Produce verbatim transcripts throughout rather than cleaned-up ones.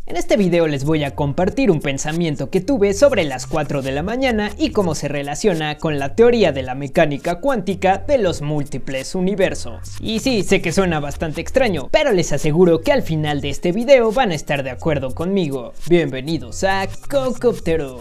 En este video les voy a compartir un pensamiento que tuve sobre las cuatro de la mañana y cómo se relaciona con la teoría de la mecánica cuántica de los múltiples universos. Y sí, sé que suena bastante extraño, pero les aseguro que al final de este video van a estar de acuerdo conmigo. Bienvenidos a Cocoptero.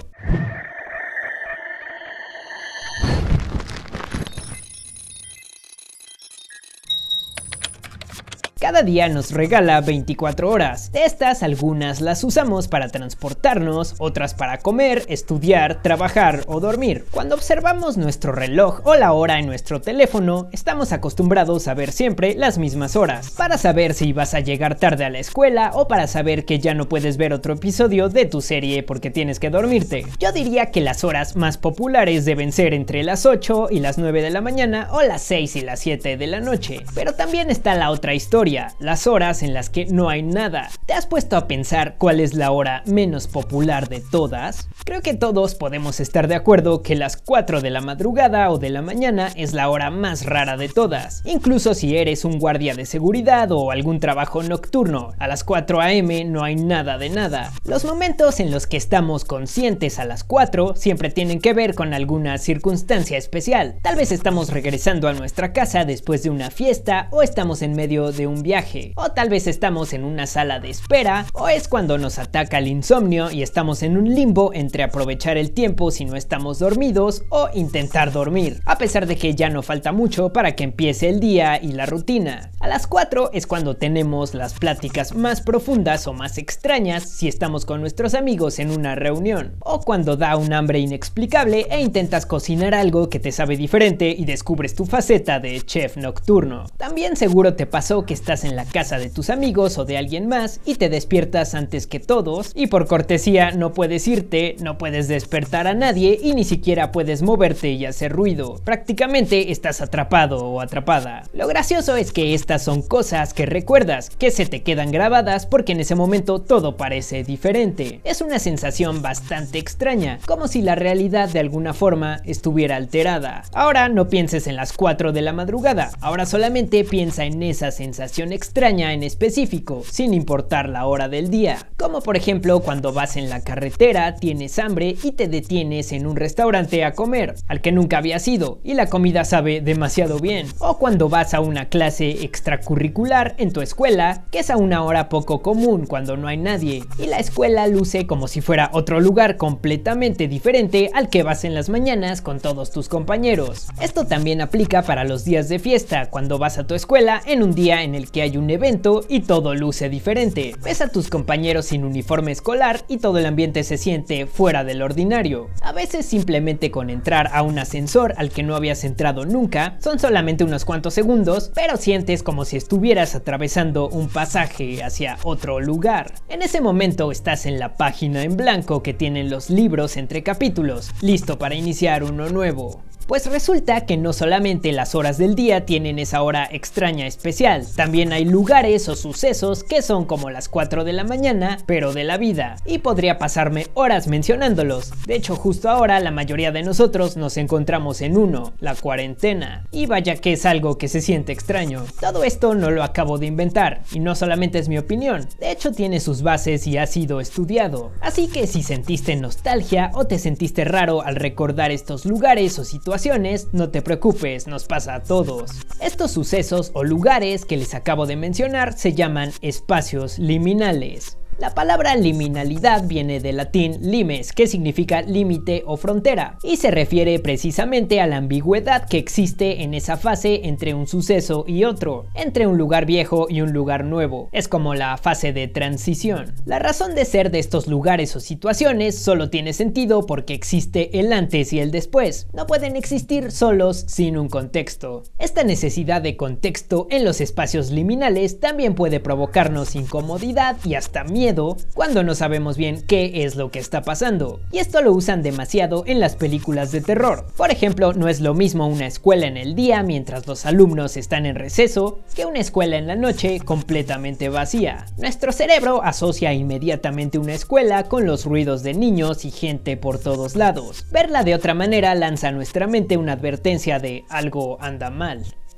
Cada día nos regala veinticuatro horas. De estas, algunas las usamos para transportarnos, otras para comer, estudiar, trabajar o dormir. Cuando observamos nuestro reloj o la hora en nuestro teléfono, estamos acostumbrados a ver siempre las mismas horas, para saber si vas a llegar tarde a la escuela o para saber que ya no puedes ver otro episodio de tu serie porque tienes que dormirte. Yo diría que las horas más populares deben ser entre las ocho y las nueve de la mañana o las seis y las siete de la noche. Pero también está la otra historia, las horas en las que no hay nada. ¿Te has puesto a pensar cuál es la hora menos popular de todas? Creo que todos podemos estar de acuerdo que las cuatro de la madrugada o de la mañana es la hora más rara de todas. Incluso si eres un guardia de seguridad o algún trabajo nocturno, a las cuatro a eme no hay nada de nada. Los momentos en los que estamos conscientes a las cuatro siempre tienen que ver con alguna circunstancia especial. Tal vez estamos regresando a nuestra casa después de una fiesta o estamos en medio de un viaje, o tal vez estamos en una sala de espera, o es cuando nos ataca el insomnio y estamos en un limbo entre aprovechar el tiempo si no estamos dormidos o intentar dormir, a pesar de que ya no falta mucho para que empiece el día y la rutina. A las cuatro es cuando tenemos las pláticas más profundas o más extrañas si estamos con nuestros amigos en una reunión, o cuando da un hambre inexplicable e intentas cocinar algo que te sabe diferente y descubres tu faceta de chef nocturno. También seguro te pasó que estás en la casa de tus amigos o de alguien más y te despiertas antes que todos y por cortesía no puedes irte, no puedes despertar a nadie y ni siquiera puedes moverte y hacer ruido. Prácticamente estás atrapado o atrapada. Lo gracioso es que estas son cosas que recuerdas, que se te quedan grabadas porque en ese momento todo parece diferente. Es una sensación bastante extraña, como si la realidad de alguna forma estuviera alterada. Ahora no pienses en las cuatro de la madrugada, ahora solamente piensa en esa sensación extraña en específico, sin importar la hora del día, como por ejemplo cuando vas en la carretera, tienes hambre y te detienes en un restaurante a comer, al que nunca habías ido y la comida sabe demasiado bien, o cuando vas a una clase extracurricular en tu escuela, que es a una hora poco común cuando no hay nadie, y la escuela luce como si fuera otro lugar completamente diferente al que vas en las mañanas con todos tus compañeros. Esto también aplica para los días de fiesta, cuando vas a tu escuela en un día en el que hay un evento y todo luce diferente. Ves a tus compañeros sin uniforme escolar y todo el ambiente se siente fuera del ordinario. A veces simplemente con entrar a un ascensor al que no habías entrado nunca, son solamente unos cuantos segundos, pero sientes como si estuvieras atravesando un pasaje hacia otro lugar. En ese momento estás en la página en blanco que tienen los libros entre capítulos, listo para iniciar uno nuevo. Pues resulta que no solamente las horas del día tienen esa hora extraña especial, también hay lugares o sucesos que son como las cuatro de la mañana, pero de la vida, y podría pasarme horas mencionándolos. De hecho, justo ahora la mayoría de nosotros nos encontramos en uno, la cuarentena, y vaya que es algo que se siente extraño. Todo esto no lo acabo de inventar, y no solamente es mi opinión, de hecho tiene sus bases y ha sido estudiado. Así que si sentiste nostalgia o te sentiste raro al recordar estos lugares o situaciones, no te preocupes, nos pasa a todos. Estos sucesos o lugares que les acabo de mencionar se llaman espacios liminales. La palabra liminalidad viene del latín limes, que significa límite o frontera, y se refiere precisamente a la ambigüedad que existe en esa fase entre un suceso y otro, entre un lugar viejo y un lugar nuevo. Es como la fase de transición. La razón de ser de estos lugares o situaciones solo tiene sentido porque existe el antes y el después. No pueden existir solos sin un contexto. Esta necesidad de contexto en los espacios liminales también puede provocarnos incomodidad y hasta miedo cuando no sabemos bien qué es lo que está pasando, y esto lo usan demasiado en las películas de terror. Por ejemplo, no es lo mismo una escuela en el día mientras los alumnos están en receso que una escuela en la noche completamente vacía. Nuestro cerebro asocia inmediatamente una escuela con los ruidos de niños y gente por todos lados. Verla de otra manera lanza a nuestra mente una advertencia de algo anda mal.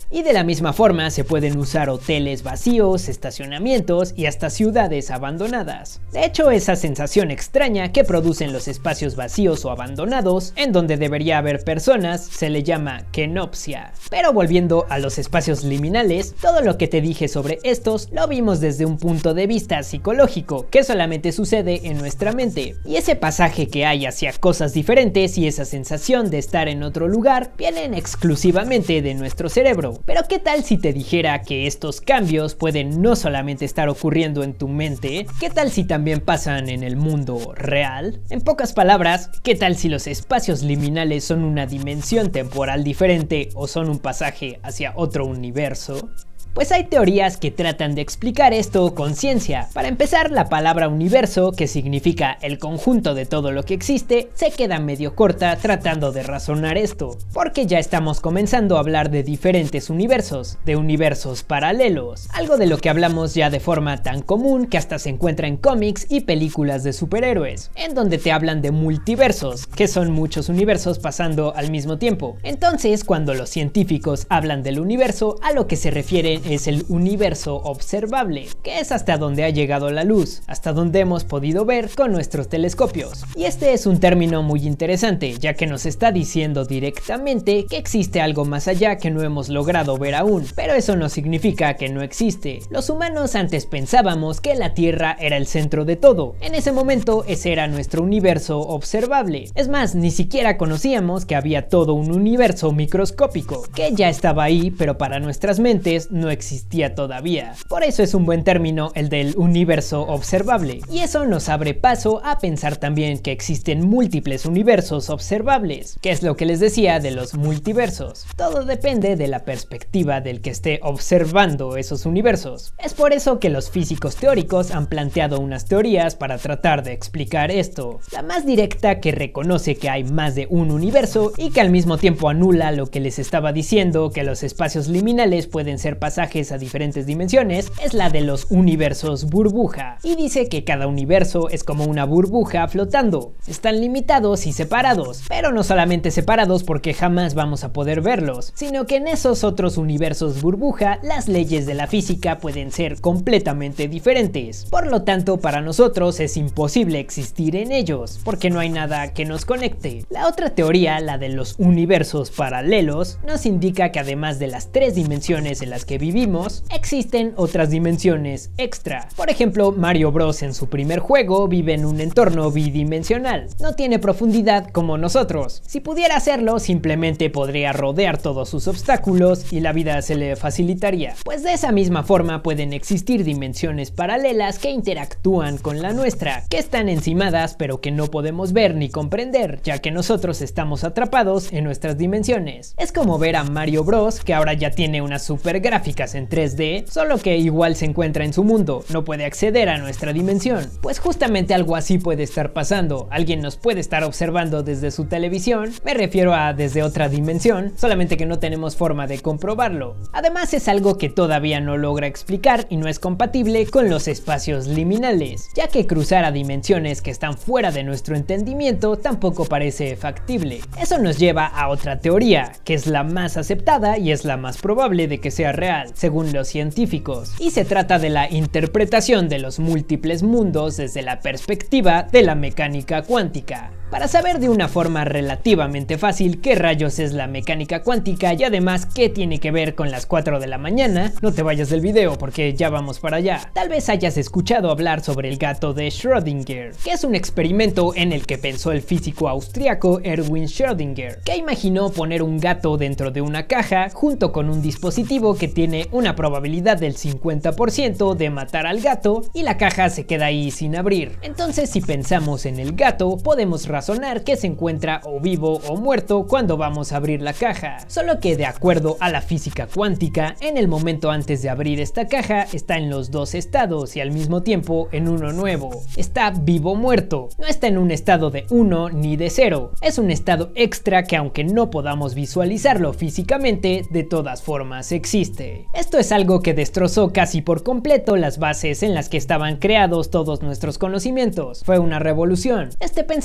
Y de la misma forma se pueden usar hoteles vacíos, estacionamientos y hasta ciudades abandonadas. De hecho, esa sensación extraña que producen los espacios vacíos o abandonados, en donde debería haber personas, se le llama kenopsia. Pero volviendo a los espacios liminales, todo lo que te dije sobre estos lo vimos desde un punto de vista psicológico, que solamente sucede en nuestra mente. Y ese pasaje que hay hacia cosas diferentes y esa sensación de estar en otro lugar vienen exclusivamente de nuestro cerebro. Pero ¿qué tal si te dijera que estos cambios pueden no solamente estar ocurriendo en tu mente? ¿Qué tal si también pasan en el mundo real? En pocas palabras, ¿qué tal si los espacios liminales son una dimensión temporal diferente o son un pasaje hacia otro universo? Pues hay teorías que tratan de explicar esto con ciencia. Para empezar, la palabra universo, que significa el conjunto de todo lo que existe, se queda medio corta tratando de razonar esto, porque ya estamos comenzando a hablar de diferentes universos, de universos paralelos, algo de lo que hablamos ya de forma tan común que hasta se encuentra en cómics y películas de superhéroes, en donde te hablan de multiversos, que son muchos universos pasando al mismo tiempo. Entonces, cuando los científicos hablan del universo, a lo que se refieren es el universo observable, que es hasta donde ha llegado la luz, hasta donde hemos podido ver con nuestros telescopios. Y este es un término muy interesante, ya que nos está diciendo directamente que existe algo más allá que no hemos logrado ver aún, pero eso no significa que no existe. Los humanos antes pensábamos que la Tierra era el centro de todo. En ese momento ese era nuestro universo observable. Es más, ni siquiera conocíamos que había todo un universo microscópico, que ya estaba ahí, pero para nuestras mentes no existía todavía. Por eso es un buen término el del universo observable, y eso nos abre paso a pensar también que existen múltiples universos observables, que es lo que les decía de los multiversos. Todo depende de la perspectiva del que esté observando esos universos. Es por eso que los físicos teóricos han planteado unas teorías para tratar de explicar esto. La más directa, que reconoce que hay más de un universo y que al mismo tiempo anula lo que les estaba diciendo, que los espacios liminales pueden ser pasajeros a diferentes dimensiones, es la de los universos burbuja, y dice que cada universo es como una burbuja flotando. Están limitados y separados, pero no solamente separados porque jamás vamos a poder verlos, sino que en esos otros universos burbuja las leyes de la física pueden ser completamente diferentes. Por lo tanto, para nosotros es imposible existir en ellos, porque no hay nada que nos conecte. La otra teoría, la de los universos paralelos, nos indica que además de las tres dimensiones en las que vivimos, existen otras dimensiones extra. Por ejemplo, Mario Bros en su primer juego vive en un entorno bidimensional. No tiene profundidad como nosotros. Si pudiera hacerlo, simplemente podría rodear todos sus obstáculos y la vida se le facilitaría. Pues de esa misma forma pueden existir dimensiones paralelas que interactúan con la nuestra, que están encimadas pero que no podemos ver ni comprender, ya que nosotros estamos atrapados en nuestras dimensiones. Es como ver a Mario Bros, que ahora ya tiene unas super gráficas en tres D, solo que igual se encuentra en su mundo, no puede acceder a nuestra dimensión. Pues justamente algo así puede estar pasando. Alguien nos puede estar observando desde su televisión, me refiero a desde otra dimensión, solamente que no tenemos forma de comprobarlo. Además, es algo que todavía no logra explicar y no es compatible con los espacios liminales, ya que cruzar a dimensiones que están fuera de nuestro entendimiento tampoco parece factible. Eso nos lleva a otra teoría, que es la más aceptada y es la más probable de que sea real, según los científicos, y se trata de la interpretación de los múltiples mundos desde la perspectiva de la mecánica cuántica. Para saber de una forma relativamente fácil qué rayos es la mecánica cuántica y además qué tiene que ver con las cuatro de la mañana, no te vayas del video porque ya vamos para allá. Tal vez hayas escuchado hablar sobre el gato de Schrödinger, que es un experimento en el que pensó el físico austriaco Erwin Schrödinger, que imaginó poner un gato dentro de una caja junto con un dispositivo que tiene una probabilidad del cincuenta por ciento de matar al gato y la caja se queda ahí sin abrir. Entonces, si pensamos en el gato, podemos razonar que se encuentra o vivo o muerto cuando vamos a abrir la caja. Solo que de acuerdo a la física cuántica, en el momento antes de abrir esta caja está en los dos estados y al mismo tiempo en uno nuevo. Está vivo o muerto, no está en un estado de uno ni de cero. Es un estado extra que, aunque no podamos visualizarlo físicamente, de todas formas existe. Esto es algo que destrozó casi por completo las bases en las que estaban creados todos nuestros conocimientos. Fue una revolución. Este pensamiento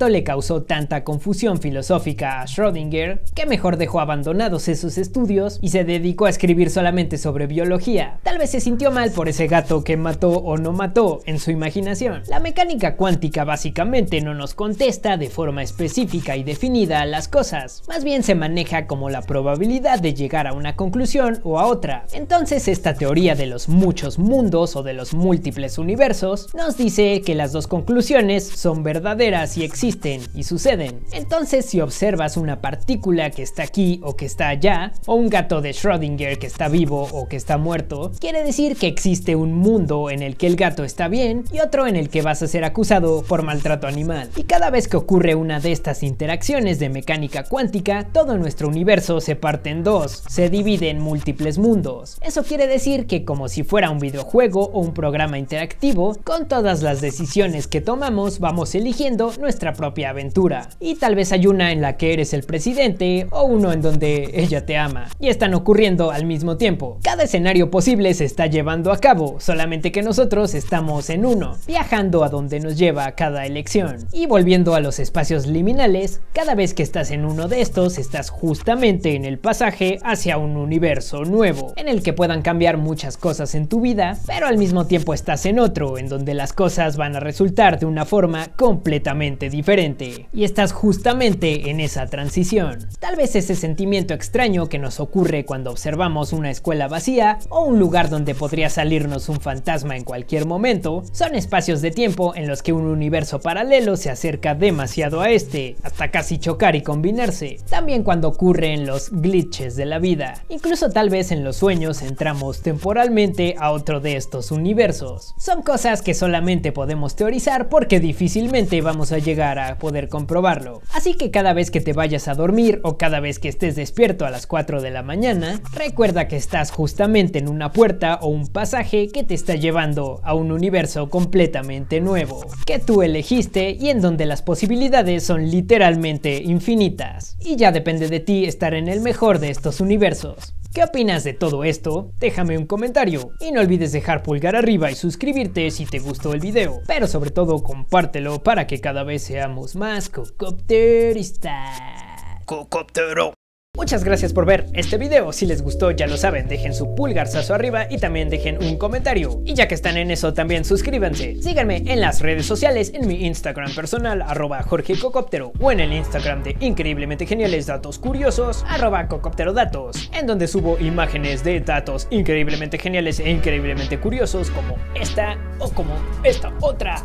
esto le causó tanta confusión filosófica a Schrödinger que mejor dejó abandonados esos estudios y se dedicó a escribir solamente sobre biología. Tal vez se sintió mal por ese gato que mató o no mató en su imaginación. La mecánica cuántica básicamente no nos contesta de forma específica y definida a las cosas, más bien se maneja como la probabilidad de llegar a una conclusión o a otra. Entonces esta teoría de los muchos mundos o de los múltiples universos nos dice que las dos conclusiones son verdaderas y existen y suceden. Entonces si observas una partícula que está aquí o que está allá, o un gato de Schrödinger que está vivo o que está muerto, quiere decir que existe un mundo en el que el gato está bien y otro en el que vas a ser acusado por maltrato animal. Y cada vez que ocurre una de estas interacciones de mecánica cuántica, todo nuestro universo se parte en dos, se divide en múltiples mundos. Eso quiere decir que como si fuera un videojuego o un programa interactivo, con todas las decisiones que tomamos vamos eligiendo nuestra propia aventura. Y tal vez hay una en la que eres el presidente o uno en donde ella te ama, y están ocurriendo al mismo tiempo. Cada escenario posible se está llevando a cabo, solamente que nosotros estamos en uno, viajando a donde nos lleva cada elección. Y volviendo a los espacios liminales, cada vez que estás en uno de estos estás justamente en el pasaje hacia un universo nuevo, en el que puedan cambiar muchas cosas en tu vida, pero al mismo tiempo estás en otro, en donde las cosas van a resultar de una forma completamente diferente, y estás justamente en esa transición. Tal vez ese sentimiento extraño que nos ocurre cuando observamos una escuela vacía o un lugar donde podría salirnos un fantasma en cualquier momento, son espacios de tiempo en los que un universo paralelo se acerca demasiado a este, hasta casi chocar y combinarse. También cuando ocurren los glitches de la vida, incluso tal vez en los sueños entramos temporalmente a otro de estos universos. Son cosas que solamente podemos teorizar porque difícilmente vamos a llegar a poder comprobarlo. Así que cada vez que te vayas a dormir o cada vez que estés despierto a las cuatro de la mañana, recuerda que estás justamente en una puerta o un pasaje que te está llevando a un universo completamente nuevo, que tú elegiste y en donde las posibilidades son literalmente infinitas. Y ya depende de ti estar en el mejor de estos universos. ¿Qué opinas de todo esto? Déjame un comentario y no olvides dejar pulgar arriba y suscribirte si te gustó el video, pero sobre todo compártelo para que cada vez seamos más cocopteristas. Cocoptero. Muchas gracias por ver este video. Si les gustó, ya lo saben, dejen su pulgarzazo arriba y también dejen un comentario. Y ya que están en eso, también suscríbanse. Síganme en las redes sociales, en mi Instagram personal, arroba Jorge Cocoptero, o en el Instagram de Increíblemente Geniales Datos Curiosos, arroba Cocopterodatos, en donde subo imágenes de datos increíblemente geniales e increíblemente curiosos, como esta o como esta otra.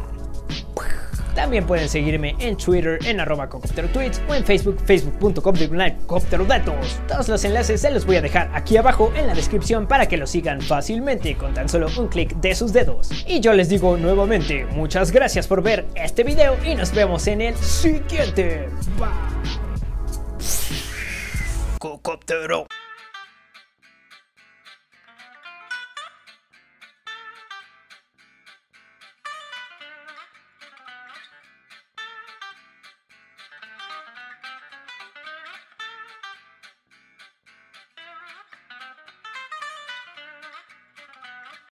También pueden seguirme en Twitter en arroba cocopterotweets o en Facebook, facebook punto com diagonal cocopterodatos. Todos los enlaces se los voy a dejar aquí abajo en la descripción para que los sigan fácilmente con tan solo un clic de sus dedos. Y yo les digo nuevamente, muchas gracias por ver este video y nos vemos en el siguiente. Bye. Cocoptero.